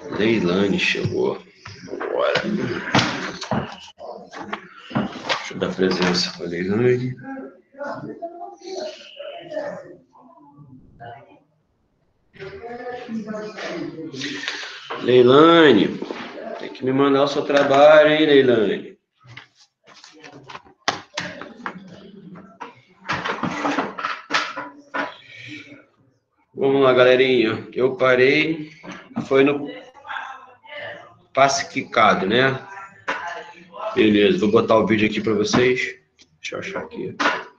Leilane chegou. Bora. Deixa eu dar presença para a Leilane. Leilane, tem que me mandar o seu trabalho, hein, Leilane? Vamos lá, galerinha. Eu parei, foi no passe quicado, né? Beleza, vou botar o vídeo aqui para vocês. Deixa eu achar aqui.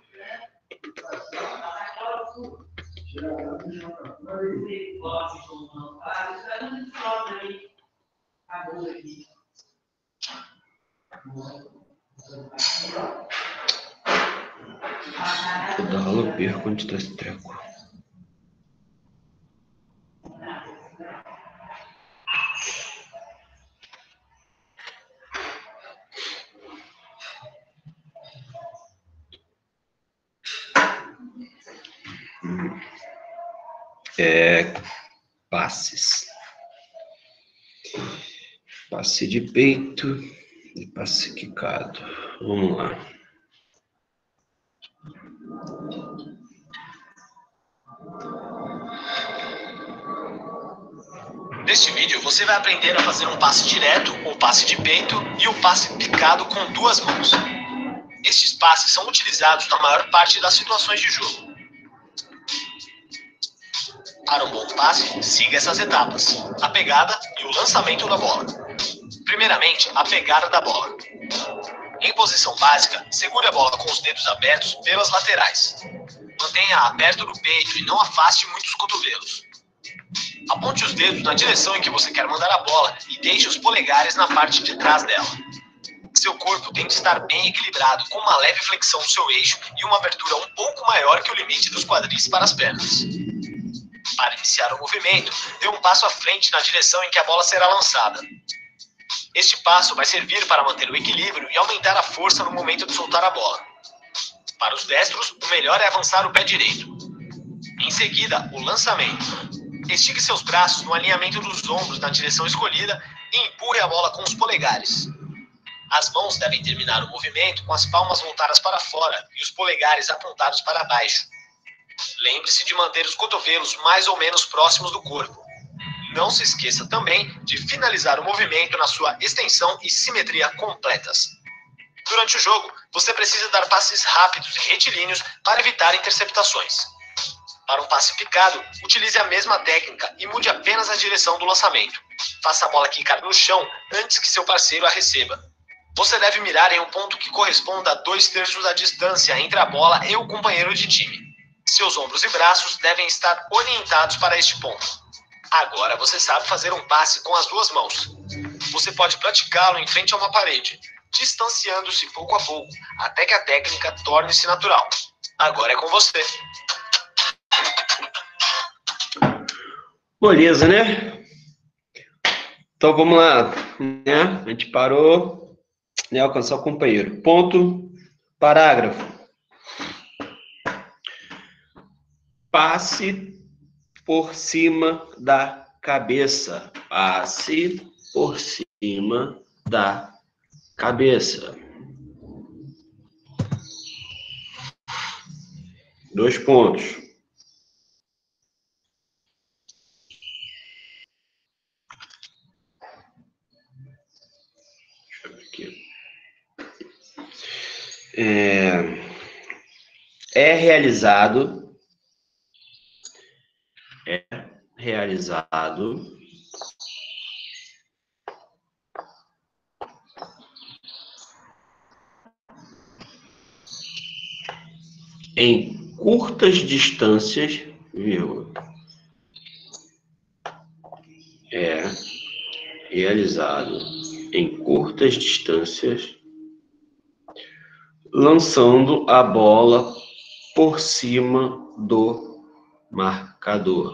Toda aula eu perco onde está esse treco. Passes. Passe de peito e passe quicado. Vamos lá. Neste vídeo, você vai aprender a fazer um passe direto ou passe de peito e o passe picado com duas mãos. Estes passes são utilizados na maior parte das situações de jogo. Para um bom passe, siga essas etapas: a pegada e o lançamento da bola. Primeiramente, a pegada da bola. Em posição básica, segure a bola com os dedos abertos pelas laterais. Mantenha-a perto do peito e não afaste muito os cotovelos. Aponte os dedos na direção em que você quer mandar a bola e deixe os polegares na parte de trás dela. Seu corpo tem de estar bem equilibrado, com uma leve flexão no seu eixo e uma abertura um pouco maior que o limite dos quadris para as pernas. Para iniciar o movimento, dê um passo à frente na direção em que a bola será lançada. Este passo vai servir para manter o equilíbrio e aumentar a força no momento de soltar a bola. Para os destros, o melhor é avançar o pé direito. Em seguida, o lançamento. Estique seus braços no alinhamento dos ombros na direção escolhida e empurre a bola com os polegares. As mãos devem terminar o movimento com as palmas voltadas para fora e os polegares apontados para baixo. Lembre-se de manter os cotovelos mais ou menos próximos do corpo. Não se esqueça também de finalizar o movimento na sua extensão e simetria completas. Durante o jogo, você precisa dar passes rápidos e retilíneos para evitar interceptações. Para um passe picado, utilize a mesma técnica e mude apenas a direção do lançamento. Faça a bola quicar no chão antes que seu parceiro a receba. Você deve mirar em um ponto que corresponda a 2/3 da distância entre a bola e o companheiro de time. Seus ombros e braços devem estar orientados para este ponto. Agora você sabe fazer um passe com as duas mãos. Você pode praticá-lo em frente a uma parede, distanciando-se pouco a pouco, até que a técnica torne-se natural. Agora é com você. Beleza, né? Então vamos lá, né? A gente parou, né? Alcançar o companheiro. Ponto, parágrafo. Passe por cima da cabeça. Passe por cima da cabeça. 2 pontos. Deixa eu ver aqui. É realizado em curtas distâncias, vírgula. É realizado em curtas distâncias, lançando a bola por cima do marcador.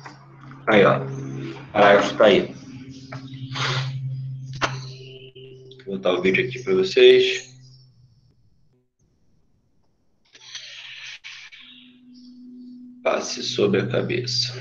Aí, ó. Parágrafo tá aí. Vou botar o vídeo aqui para vocês. Passe sobre a cabeça.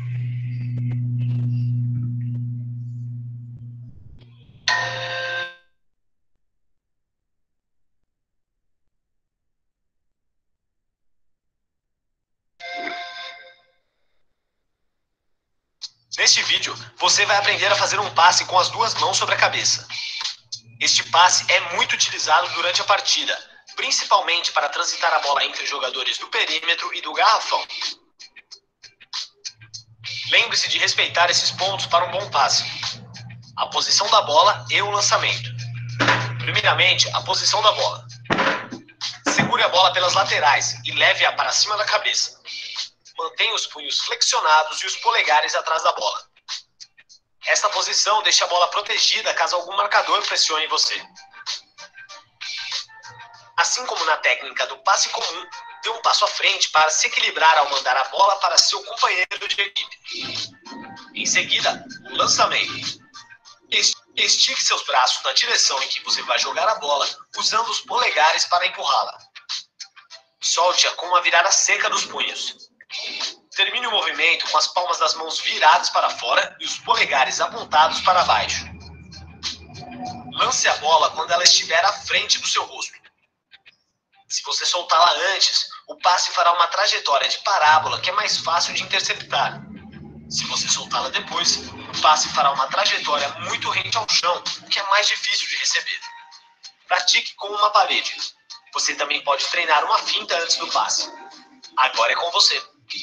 Neste vídeo, você vai aprender a fazer um passe com as duas mãos sobre a cabeça. Este passe é muito utilizado durante a partida, principalmente para transitar a bola entre os jogadores do perímetro e do garrafão. Lembre-se de respeitar esses pontos para um bom passe: a posição da bola e o lançamento. Primeiramente, a posição da bola. Segure a bola pelas laterais e leve-a para cima da cabeça. Mantenha os punhos flexionados e os polegares atrás da bola. Esta posição deixa a bola protegida caso algum marcador pressione você. Assim como na técnica do passe comum, dê um passo à frente para se equilibrar ao mandar a bola para seu companheiro de equipe. Em seguida, o lançamento. Estique seus braços na direção em que você vai jogar a bola, usando os polegares para empurrá-la. Solte-a com uma virada seca dos punhos. Termine o movimento com as palmas das mãos viradas para fora e os polegares apontados para baixo. Lance a bola quando ela estiver à frente do seu rosto. Se você soltá-la antes, o passe fará uma trajetória de parábola que é mais fácil de interceptar. Se você soltá-la depois, o passe fará uma trajetória muito rente ao chão, o que é mais difícil de receber. Pratique com uma parede. Você também pode treinar uma finta antes do passe. Agora é com você.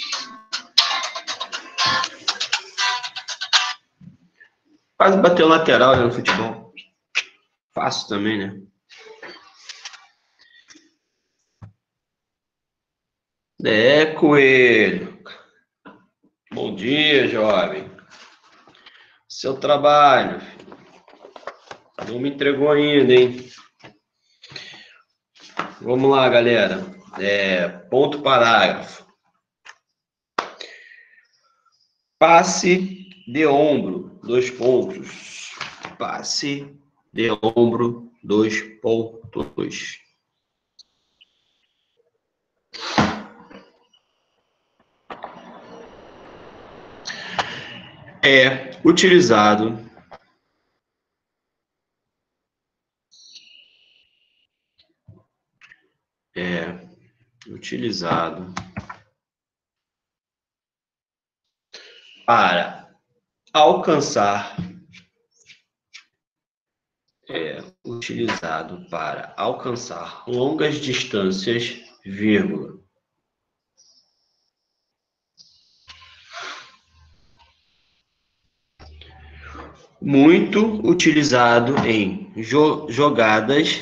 Quase bateu lateral, né, no futebol. Fácil também, né? Coelho. Bom dia, jovem. Seu trabalho. Não me entregou ainda, hein? Vamos lá, galera. Ponto parágrafo. Passe de ombro, 2 pontos. Passe de ombro, 2 pontos. É utilizado para alcançar longas distâncias, vírgula. Muito utilizado em jogadas,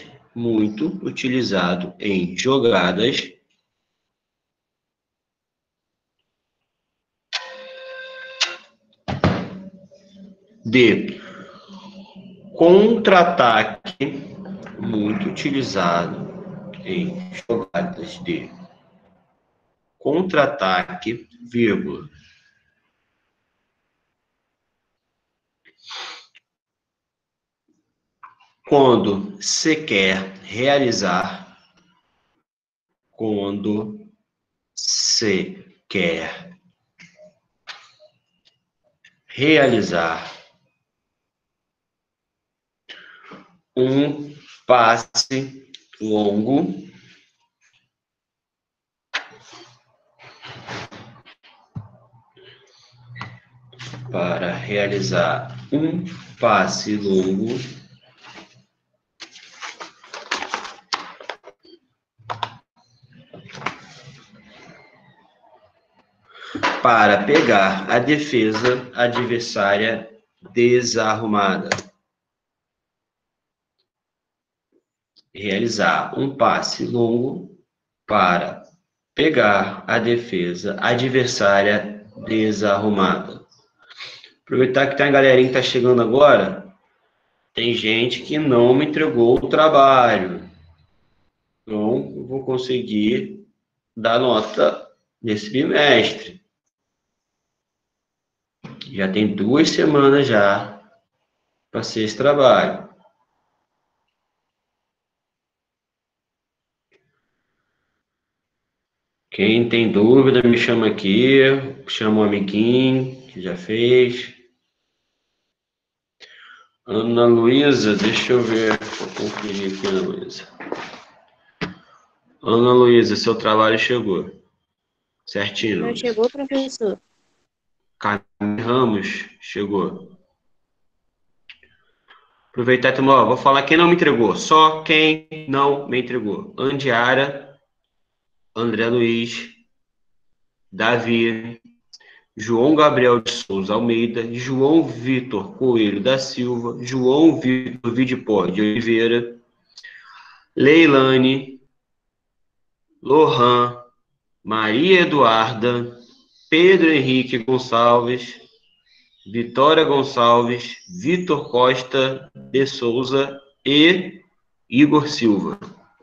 de contra-ataque, muito utilizado em jogadas de contra-ataque, vírgula. Quando se quer realizar um passe longo para pegar a defesa adversária desarrumada. Realizar um passe longo para pegar a defesa adversária desarrumada. Aproveitar que tem a galerinha que está chegando agora. Tem gente que não me entregou o trabalho. Não vou conseguir dar nota nesse bimestre. Já tem 2 semanas já para ser esse trabalho. Quem tem dúvida, me chama aqui. Chama um amiguinho que já fez. Ana Luísa, deixa eu ver. Vou conferir aqui, Ana Luísa. Ana Luísa, seu trabalho chegou. Certinho, Já Luísa. chegou, professor? Carmen Ramos, chegou. Aproveitar e tomar, vou falar quem não me entregou. Só quem não me entregou. Andiara, André Luiz, Davi, João Gabriel de Souza Almeida, João Vitor Coelho da Silva, João Vitor Vidipó de Oliveira, Leilane, Lohan, Maria Eduarda, Pedro Henrique Gonçalves, Vitória Gonçalves, Vitor Costa de Souza e Igor Silva.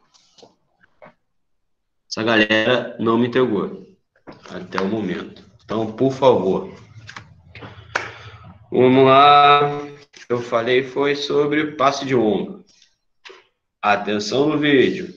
Essa galera não me entregou até o momento. Então, por favor. Vamos lá. O que eu falei foi sobre passe de ombro. Atenção no vídeo.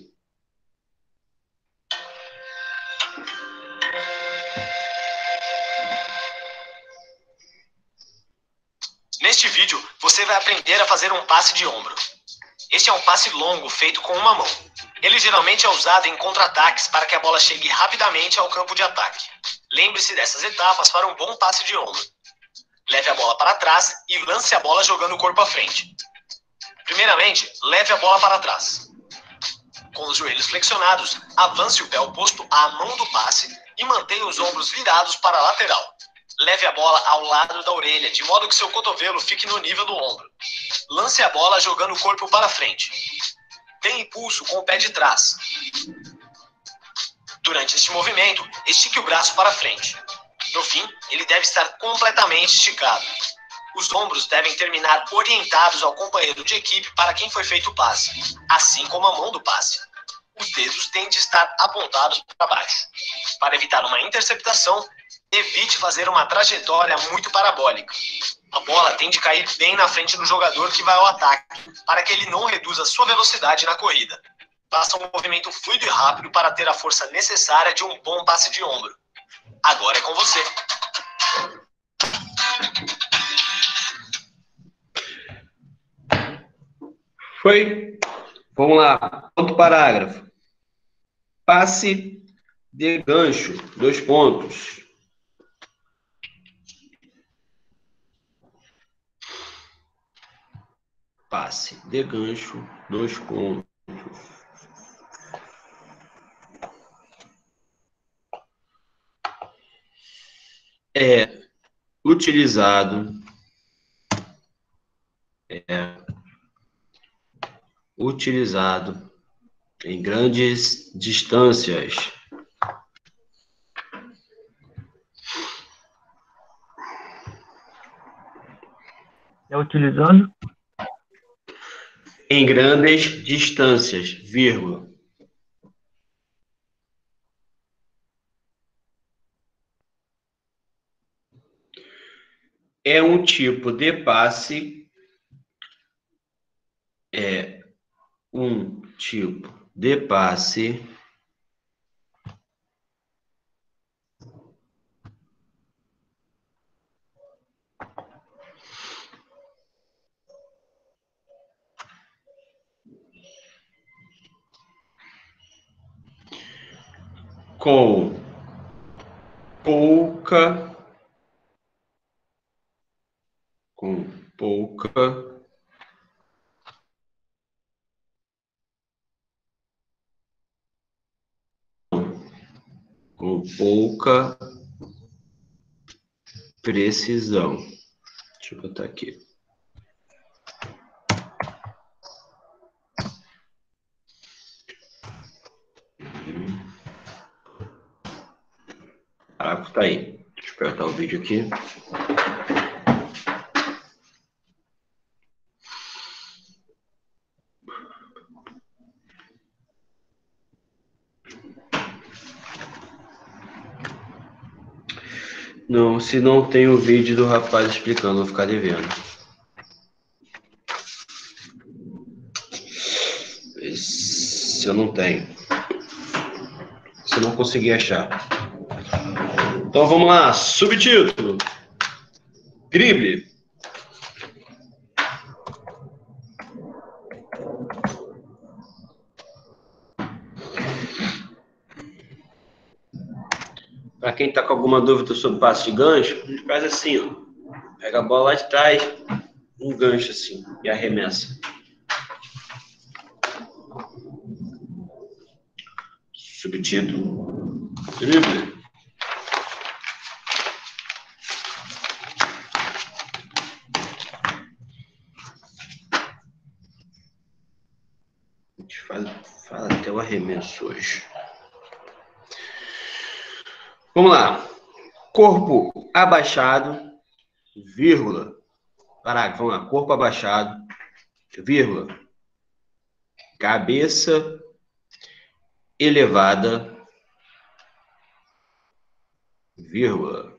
Neste vídeo, você vai aprender a fazer um passe de ombro. Este é um passe longo feito com uma mão. Ele geralmente é usado em contra-ataques para que a bola chegue rapidamente ao campo de ataque. Lembre-se dessas etapas para um bom passe de ombro. Leve a bola para trás e lance a bola jogando o corpo à frente. Primeiramente, leve a bola para trás. Com os joelhos flexionados, avance o pé oposto à mão do passe e mantenha os ombros virados para a lateral. Leve a bola ao lado da orelha, de modo que seu cotovelo fique no nível do ombro. Lance a bola jogando o corpo para frente. Dê impulso com o pé de trás. Durante este movimento, estique o braço para frente. No fim, ele deve estar completamente esticado. Os ombros devem terminar orientados ao companheiro de equipe para quem foi feito o passe, assim como a mão do passe. Os dedos têm de estar apontados para baixo. Para evitar uma interceptação, evite fazer uma trajetória muito parabólica. A bola tem de cair bem na frente do jogador que vai ao ataque, para que ele não reduza sua velocidade na corrida. Faça um movimento fluido e rápido para ter a força necessária de um bom passe de ombro. Agora é com você. Foi? Vamos lá. Outro parágrafo. Passe de gancho. 2 pontos. Passe de gancho. 2 pontos. É utilizado em grandes distâncias. É utilizando Em grandes distâncias, vírgula. É um tipo de passe. É um tipo de passe com pouca precisão. Deixa eu botar aqui. Caraca, tá aí. Deixa eu apertar o vídeo aqui. Não, se não tem o vídeo do rapaz explicando, vou ficar devendo. Se eu não tenho. se não conseguir achar. Então vamos lá, subtítulo. Drible. Para quem está com alguma dúvida sobre passe de gancho, a gente faz assim, ó. Pega a bola lá de trás, um gancho assim, e arremessa. Subtítulo. Drible. A gente fala até o arremesso hoje. Vamos lá. Corpo abaixado, vírgula. Parágrafo, vamos lá. Corpo abaixado, vírgula. Cabeça elevada, vírgula.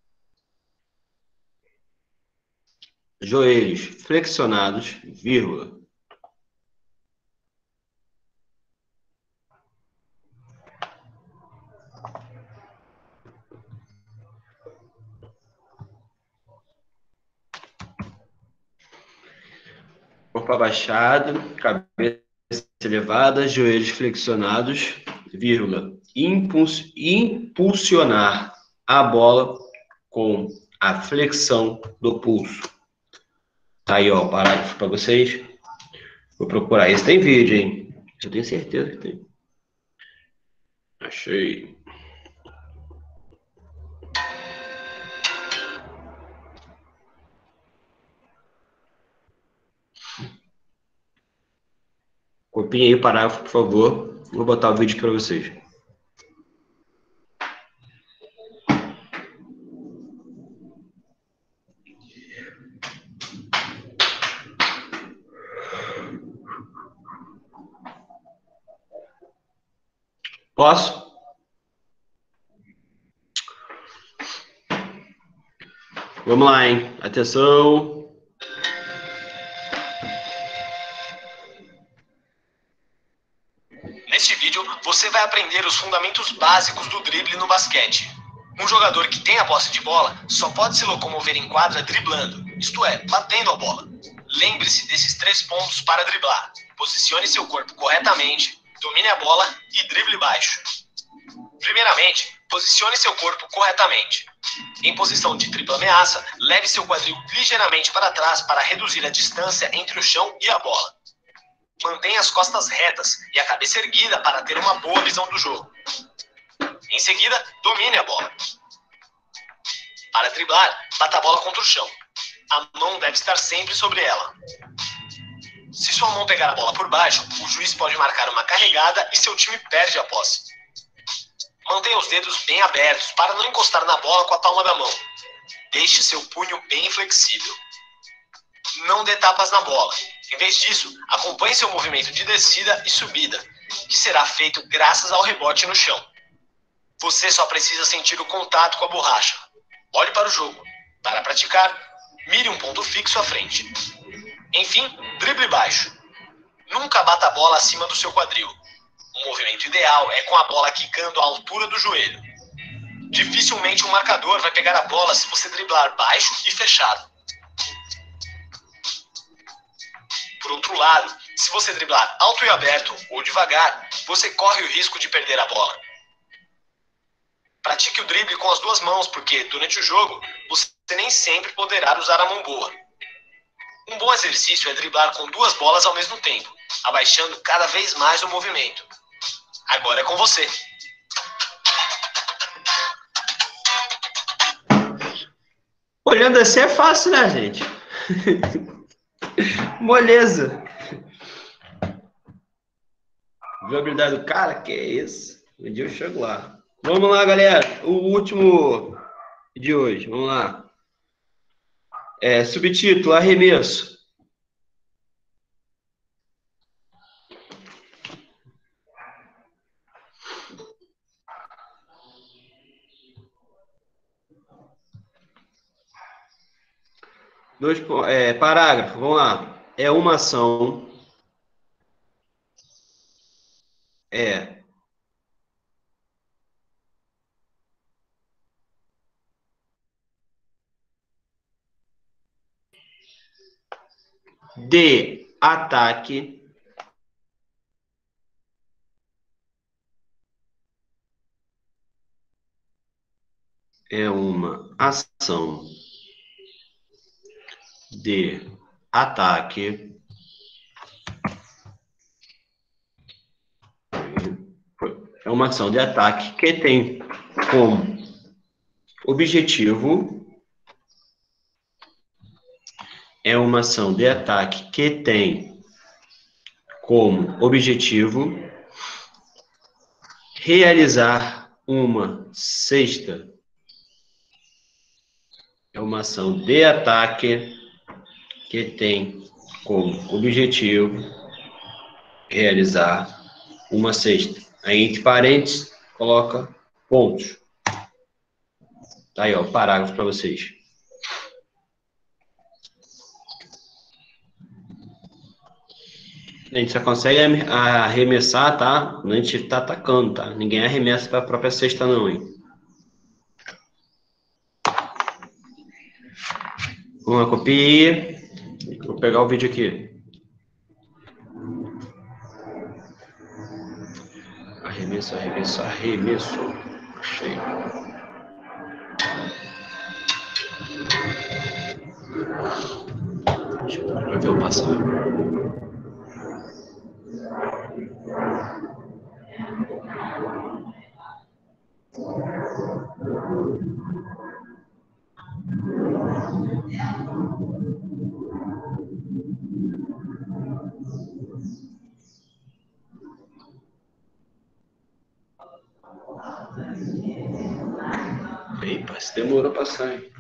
Joelhos flexionados, vírgula. Corpo abaixado, cabeça elevada, joelhos flexionados, vírgula. Impulsionar a bola com a flexão do pulso. Tá aí, ó, o parágrafo para vocês. Vou procurar. Esse tem vídeo, hein? Eu tenho certeza que tem. Achei. Copiem aí o parágrafo, por favor. Vou botar o vídeo aqui para vocês. Posso? Vamos lá, hein? Atenção. Neste vídeo, você vai aprender os fundamentos básicos do drible no basquete. Um jogador que tem a posse de bola só pode se locomover em quadra driblando, isto é, batendo a bola. Lembre-se desses 3 pontos para driblar. Posicione seu corpo corretamente, domine a bola e drible baixo. Primeiramente, posicione seu corpo corretamente. Em posição de tripla ameaça, leve seu quadril ligeiramente para trás para reduzir a distância entre o chão e a bola. Mantenha as costas retas e a cabeça erguida para ter uma boa visão do jogo. Em seguida, domine a bola. Para driblar, bata a bola contra o chão. A mão deve estar sempre sobre ela. Se sua mão pegar a bola por baixo, o juiz pode marcar uma carregada e seu time perde a posse. Mantenha os dedos bem abertos para não encostar na bola com a palma da mão. Deixe seu punho bem flexível. Não dê tapas na bola. Em vez disso, acompanhe seu movimento de descida e subida, que será feito graças ao rebote no chão. Você só precisa sentir o contato com a borracha. Olhe para o jogo. Para praticar, mire um ponto fixo à frente. Enfim, drible baixo. Nunca bata a bola acima do seu quadril. O movimento ideal é com a bola quicando à altura do joelho. Dificilmente um marcador vai pegar a bola se você driblar baixo e fechado. Por outro lado, se você driblar alto e aberto ou devagar, você corre o risco de perder a bola. Pratique o drible com as 2 mãos, porque durante o jogo, você nem sempre poderá usar a mão boa. Um bom exercício é driblar com 2 bolas ao mesmo tempo, abaixando cada vez mais o movimento. Agora é com você. Olhando assim é fácil, né, gente? Moleza. Viu a habilidade do cara? Que é isso? Um dia eu chego lá. Vamos lá, galera. O último de hoje. Vamos lá. Subtítulo, arremesso. Parágrafo, vamos lá. É uma ação. de ataque é uma ação de ataque que tem como objetivo realizar uma cesta. É uma ação de ataque que tem como objetivo realizar uma cesta. Aí, entre parênteses, coloca pontos. Tá aí, ó, o parágrafo para vocês. A gente só consegue arremessar, tá? Quando a gente tá atacando, tá? Ninguém arremessa para a própria cesta, não, hein? Vamos lá, copia. Vou pegar o vídeo aqui. Arremesso. Achei. Deixa eu ver o passar. Eita, se demorou pra sair.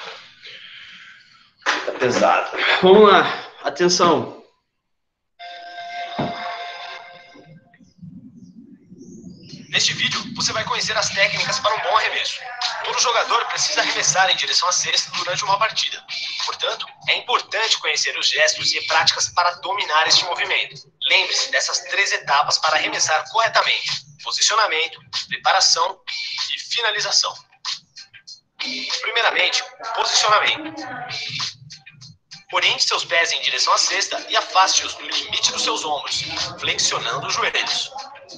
Tá pesado. Vamos lá. Atenção. Neste vídeo, você vai conhecer as técnicas para um bom arremesso. Todo jogador precisa arremessar em direção à cesta durante uma partida. Portanto, é importante conhecer os gestos e práticas para dominar este movimento. Lembre-se dessas 3 etapas para arremessar corretamente: posicionamento, preparação e finalização. Primeiramente, o posicionamento. Oriente seus pés em direção à cesta e afaste-os no limite dos seus ombros, flexionando os joelhos.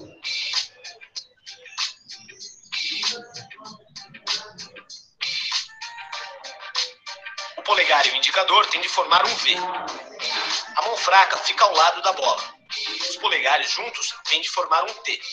O polegar e o indicador têm de formar um V. A mão fraca fica ao lado da bola. Os polegares juntos têm de formar um T.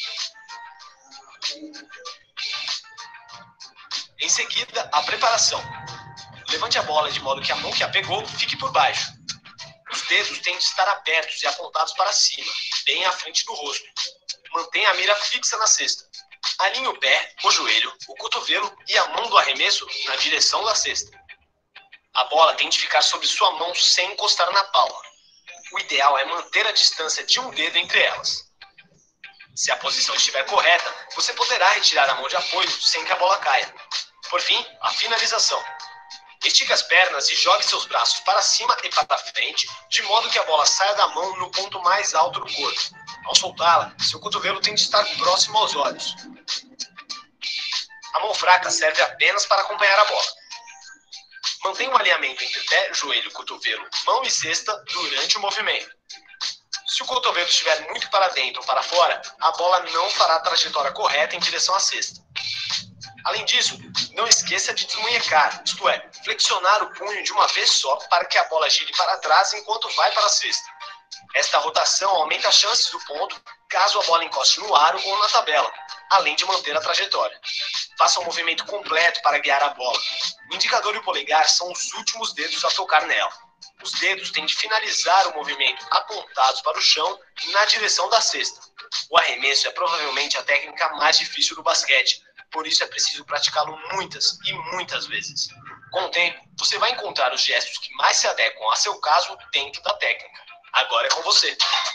Em seguida, a preparação. Levante a bola de modo que a mão que a pegou fique por baixo. Os dedos têm de estar abertos e apontados para cima, bem à frente do rosto. Mantenha a mira fixa na cesta. Alinhe o pé, o joelho, o cotovelo e a mão do arremesso na direção da cesta. A bola tem de ficar sobre sua mão sem encostar na palma. O ideal é manter a distância de um dedo entre elas. Se a posição estiver correta, você poderá retirar a mão de apoio sem que a bola caia. Por fim, a finalização. Estique as pernas e jogue seus braços para cima e para frente, de modo que a bola saia da mão no ponto mais alto do corpo. Ao soltá-la, seu cotovelo tem de estar próximo aos olhos. A mão fraca serve apenas para acompanhar a bola. Mantenha um alinhamento entre pé, joelho, cotovelo, mão e cesta durante o movimento. Se o cotovelo estiver muito para dentro ou para fora, a bola não fará a trajetória correta em direção à cesta. Além disso, não esqueça de desmunhecar, isto é, flexionar o punho de uma vez só para que a bola gire para trás enquanto vai para a cesta. Esta rotação aumenta as chances do ponto caso a bola encoste no aro ou na tabela, além de manter a trajetória. Faça um movimento completo para guiar a bola. O indicador e o polegar são os últimos dedos a tocar nela. Os dedos têm de finalizar o movimento apontados para o chão na direção da cesta. O arremesso é provavelmente a técnica mais difícil do basquete, por isso é preciso praticá-lo muitas e muitas vezes. Com o tempo, você vai encontrar os gestos que mais se adequam a seu caso dentro da técnica. Agora é com você.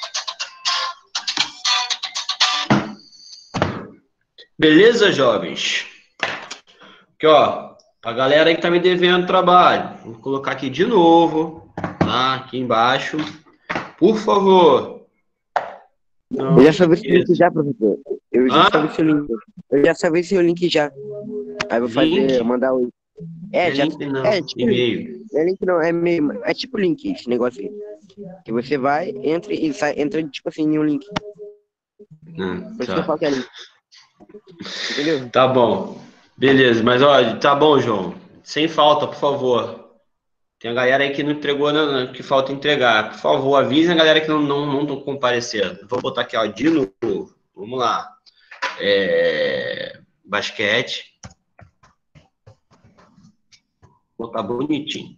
Beleza, jovens? Aqui, ó, a galera aí que tá me devendo trabalho, vou colocar aqui de novo, tá? Aqui embaixo, por favor. Não, Eu já salvei seu link já, professor. Eu já salvei seu link. Eu já salvei seu link já. Aí eu vou fazer, mandar o. É, já. Link não, tipo e-mail. Não é link não, é tipo link, esse negócio aí. Que você vai, entra e sai, entra tipo assim em um link. Por isso que eu Tá. falo que é link. Entendeu? Tá bom. Beleza, mas ó, tá bom, João. Sem falta, por favor. Tem a galera aí que não entregou, que falta entregar. Por favor, avisem a galera que não estão comparecendo. Vou botar aqui, ó, de novo. Vamos lá. Basquete. Vou botar bonitinho.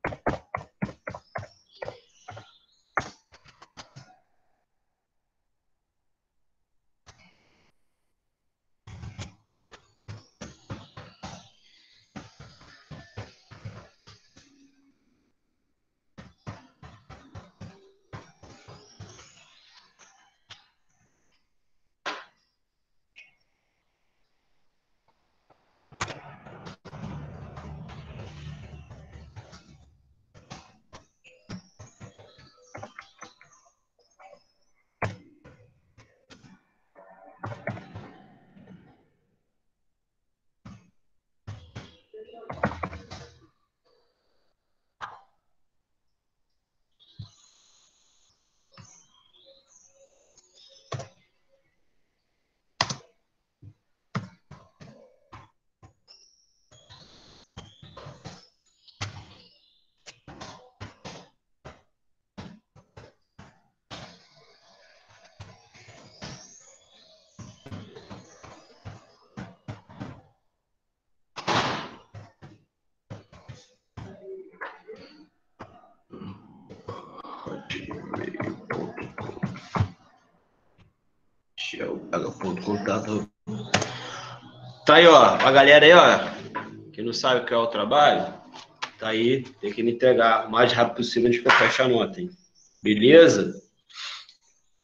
Contato. Tá aí, ó. A galera aí, ó, que não sabe o que é o trabalho, tá aí, tem que me entregar o mais rápido possível antes que eu feche a nota, hein? Beleza?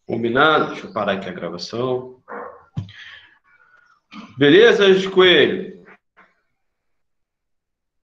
Combinado? Deixa eu parar aqui a gravação. Beleza, Coelho?